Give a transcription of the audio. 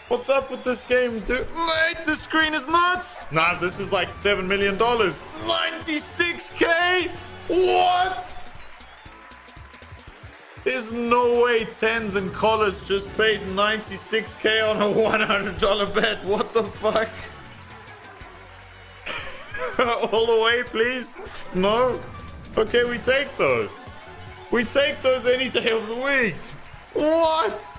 What's up with this game, dude? Mate, the screen is nuts. Nah, this is like $7 million. 96K? What? There's no way tens and collars just paid 96K on a $100 bet. What the fuck? All the way, please? No? Okay, we take those. We take those any day of the week. What?